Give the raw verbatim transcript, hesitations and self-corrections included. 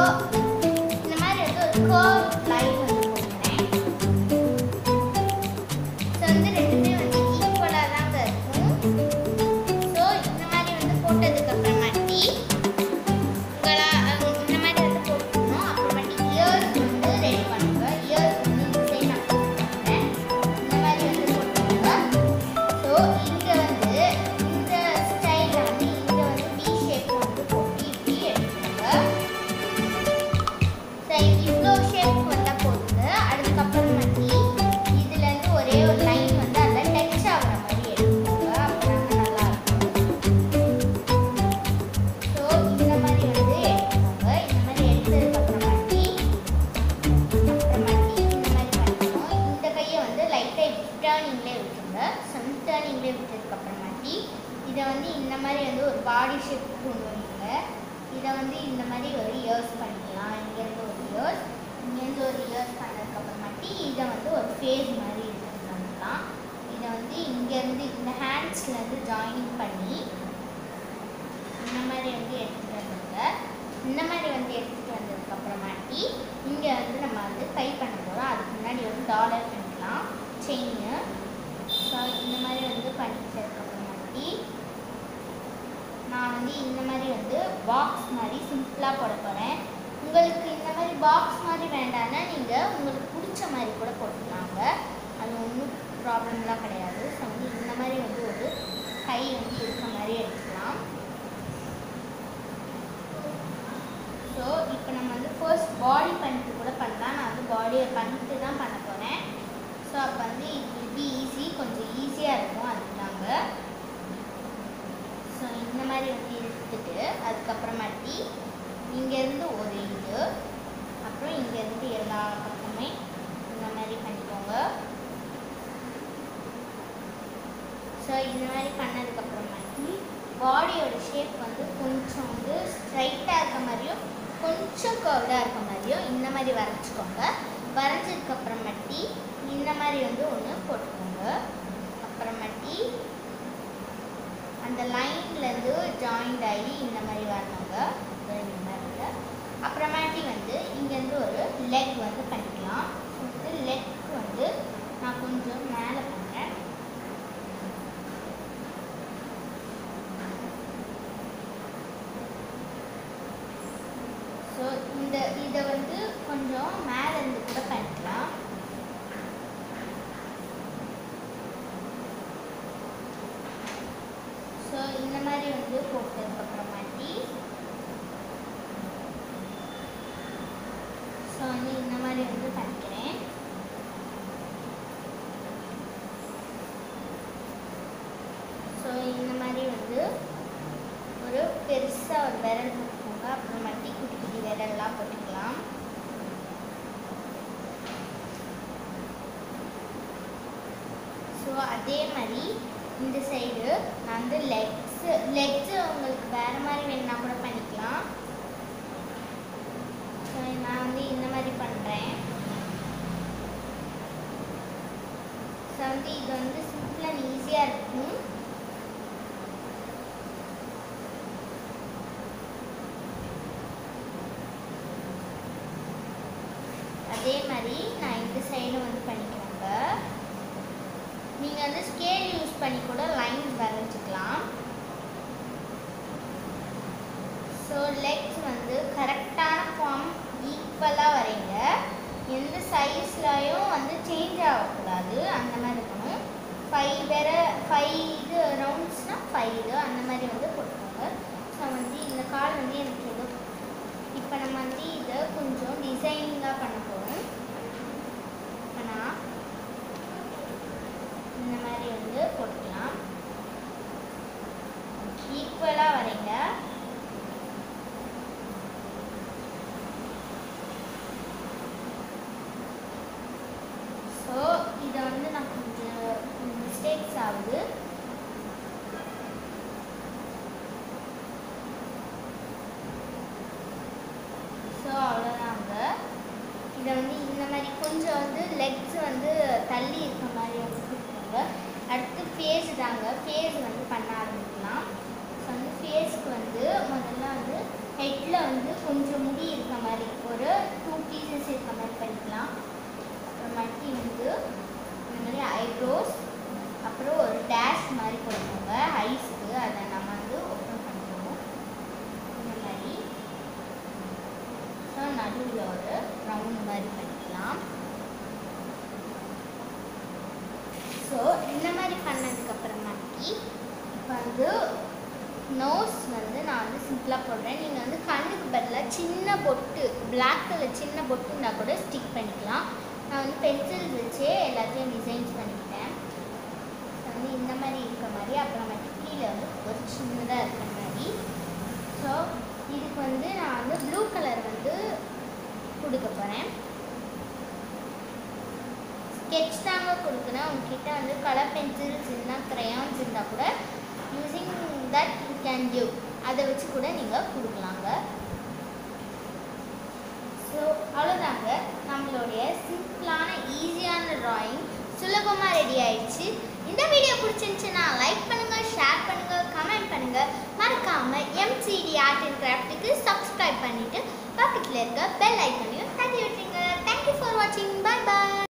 இந்த மாதிரி வந்து ஒரு கர்வ் லைன் வந்து போடுறேன். ஸோ வந்து ரெண்டுமே வந்து ஈக்குவலாக தாங்க இருக்கும். ஸோ இந்த மாதிரி வந்து போட்டதுக்கு அப்புறமாட்டி உங்களா இந்த மாதிரி வந்து போட்டுக்கணும். அப்புறமாட்டி இயர்ஸ் வந்து ரெடி பண்ணுங்க. இயர்ஸ் வந்து இந்த சைட் நான் போட்டுக்கிறேன். இந்த மாதிரி வந்து போட்டுக்கோங்க. ஸோ இங்கே வந்து இந்த ஸ்டைலில் வந்து இங்கே வந்து வி ஷேப் வந்து போட்டு இப்படி எடுத்துக்கோங்க. சரி, இவ்வளோ ஷேப் வந்தால் போதுங்க. அதுக்கப்புறமாட்டி இதுலேருந்து ஒரே ஒரு லைன் வந்து அதில் டச் ஆகிற மாதிரி எடுத்துக்கோங்க. அப்போ நல்லா இருக்கும். ஸோ இந்த மாதிரி வந்து எடுத்துக்கோங்க. இந்த மாதிரி எடுத்ததுக்கப்புறமாட்டி அப்புறமாட்டி இந்த மாதிரி பண்ணிக்கணும். இந்த கையை வந்து லைட்டாக டேர்னிங்லேயே விட்டுருங்க. சம் டேர்னிங்லேயே விட்டதுக்கப்புறமாட்டி இதை வந்து இந்த மாதிரி வந்து ஒரு பாடி ஷேப் கொண்டு வரீங்க. இதை வந்து இந்த மாதிரி ஒரு இயர்ஸ் பண்ணிக்கலாம். இங்கேருந்து ஒரு இயர்ஸ், இங்கேருந்து ஒரு இயர்ஸ் பண்ணதுக்கப்புறமாட்டி இதை வந்து ஒரு ஃபேஸ் மாதிரி எடுத்துகிட்டு வந்துடலாம். இதை வந்து இங்கேருந்து இந்த ஹேண்ட்ஸ்லேருந்து ஜாயினிங் பண்ணி இந்த மாதிரி வந்து எடுத்துகிட்டு வந்துடுங்க. இந்த மாதிரி வந்து எடுத்துகிட்டு வந்ததுக்கப்புறமாட்டி இங்கே வந்து நம்ம வந்து கை பண்ண போகிறோம். அதுக்கு முன்னாடி வந்து டாலர் பண்ணிக்கலாம், செயின்னு. ஸோ இந்த மாதிரி வந்து பண்ணிக்கிறதுக்கப்புறமாட்டி நான் வந்து இந்த மாதிரி வந்து பாக்ஸ் மாதிரி சிம்பிளாக போட போகிறேன். உங்களுக்கு இந்த மாதிரி பாக்ஸ் மாதிரி வேண்டாம்னா நீங்கள் உங்களுக்கு பிடிச்ச மாதிரி கூட போட்டுக்கலாங்க. அது ஒன்றும் ப்ராப்ளம்லாம் கிடையாது. ஸோ வந்து இந்த மாதிரி வந்து ஒரு கை வந்து இருக்க மாதிரி எடுத்துக்கலாம். ஸோ இப்போ நம்ம வந்து ஃபர்ஸ்ட் பாடி பண்ணிட்டு கூட பண்ணலாம். நான் வந்து பாடியை பண்ணிட்டு தான் பண்ண போகிறேன். ஸோ அப்போ வந்து இது இது ஈஸி, கொஞ்சம் ஈஸியாக இருக்கும். அதுதாங்க. ஸோ இந்த மாதிரி வந்து எடுத்துட்டு அதுக்கப்புறமாட்டி இங்கேருந்து ஒரு இது, அப்புறம் இங்கேருந்து எல்லா பக்கமே இந்த மாதிரி பண்ணிக்கோங்க. ஸோ இந்த மாதிரி பண்ணதுக்கப்புறமாட்டி பாடியோட ஷேப் வந்து கொஞ்சம் வந்து ஸ்ட்ரைட்டாக இருக்க மாதிரியும் கொஞ்சம் கர்வ்டாக இருக்க மாதிரியும் இந்த மாதிரி வரைச்சிக்கோங்க. வரைஞ்சதுக்கப்புறமாட்டி இந்த மாதிரி வந்து ஒன்று போட்டுக்கோங்க. அப்புறமாட்டி அந்த லைன்லேருந்து ஜாயிண்ட் ஆகி இந்த மாதிரி வரணுங்க. இந்த மாதிரி அப்புறமாட்டி வந்து இங்கேருந்து ஒரு லெக் வந்து பண்ணிக்கலாம். வந்து லெக் வந்து நான் கொஞ்சம் மேலே பண்ணுறேன். ஸோ இந்த இதை வந்து கொஞ்சம் மேலேருந்து கூட பண்ணிக்கலாம். ஸோ இந்த மாதிரி வந்து போட்டதுக்கப்புறமாட்டி ஸோ வந்து இந்த மாதிரி வந்து பண்ணிக்கிறேன். ஸோ இந்த மாதிரி வந்து ஒரு பெருசாக ஒரு விரல் போட்டுக்கோங்க. அப்புறமாட்டி குட்டி குட்டி விரல்லாம் போட்டுக்கலாம். ஸோ அதே மாதிரி இந்த சைடு நான் வந்து லெக்ஸ் லெக்ஸு உங்களுக்கு வேறு மாதிரி வேணுன்னா கூட பண்ணிக்கலாம். ஸோ நான் வந்து இந்த மாதிரி பண்ணுறேன். ஸோ வந்து இது வந்து சிம்பிள் அண்ட் ஈஸியாக இருக்கும். அதே மாதிரி நான் இந்த சைடு வந்து பண்ணிக்கிறேங்க. நீங்கள் வந்து ஸ்கேல் யூஸ் பண்ணி கூட லைன்ஸ் வரைஞ்சிக்கலாம். ஸோ லெக்ஸ் வந்து கரெக்டான ஃபார்ம் ஈக்குவலாக வரைங்க. எந்த சைஸ்லையும் வந்து சேஞ்ச் ஆகக்கூடாது. அந்த மாதிரி இருக்கணும். ஃபைவ் வேற ஃபைவ் இது ரவுண்ட்ஸ்னால் ஃபைவ் இது அந்த மாதிரி வந்து போட்டுக்கோங்க. ஸோ வந்து இந்த கால் வந்து எனக்கு ஏதோ இப்போ நம்ம வந்து இதை கொஞ்சம் டிசைனிங்காக பண்ண போகிறோம். இப்போ நான் இந்த மாதிரி வந்து போட்டுக்கலாம். ஈக்குவலாக வரைங்க. ஸோ இதை வந்து நான் கொஞ்சம் மிஸ்டேக்ஸ் ஆகுது. ஸோ அவ்வளோதாங்க. இதை வந்து இந்த மாதிரி கொஞ்சம் வந்து லெக்ஸ் வந்து தள்ளி இருக்க மாதிரி வந்து கொடுத்துருங்க. அடுத்து ஃபேஸ் தாங்க. ஃபேஸ் வந்து பண்ண ஆரம்பிக்கலாம். ஸோ வந்து ஃபேஸ்க்கு வந்து முதல்ல வந்து ஹெட்டில் வந்து கொஞ்சம் முடி இருக்க மாதிரி நடுவில் ஒரு ரவுண்ட் மாதிரி பண்ணிக்கலாம். ஸோ இந்த மாதிரி பண்ணதுக்கப்புறமாட்டி இப்போ வந்து நோஸ் வந்து நான் வந்து சிம்பிளாக போடுறேன். நீங்கள் வந்து கண்ணுக்கு பதிலாக சின்ன பொட்டு பிளாக் கலர் சின்ன பொட்டு இருந்தால் கூட ஸ்டிக் பண்ணிக்கலாம். நான் வந்து பென்சில் வச்சே எல்லாத்தையும் டிசைன்ஸ் பண்ணிக்கிட்டேன். வந்து இந்த மாதிரி இருக்கிற மாதிரி அப்புறமேட்டு கீழே வந்து ஒரு சின்னதாக இருக்கிற மாதிரி. ஸோ இதுக்கு வந்து நான் வந்து ப்ளூ கலர் வந்து கொடுக்க போகிறேன். ஸ்கெட்ச் தாங்க கொடுக்குறேன். உங்ககிட்ட வந்து கலர் பென்சில்ஸ் இல்லைனா க்ரையான்ஸ் இருந்தால் கூட using that you can give அதை வச்சு கூட நீங்கள் கொடுக்கலாங்க. ஸோ அவ்வளோதாங்க, நம்மளுடைய சிம்பிளான ஈஸியான ட்ராயிங் சுலபமாக ரெடி ஆயிடுச்சு. இந்த வீடியோ பிடிச்சிருந்துச்சுன்னா லைக் பண்ணுங்கள், ஷேர் பண்ணுங்கள், கமெண்ட் பண்ணுங்கள். மறக்காமல் எம்சிடி ஆர்ட் அண்ட் கிராஃப்ட்டுக்கு சப்ஸ்கிரைப் பண்ணிவிட்டு பக்கத்தில் இருக்க பெல் ஐக்கனையும் தட்டி விட்டுருங்க. தேங்க்யூ ஃபார் வாட்சிங். பாய் பாய்.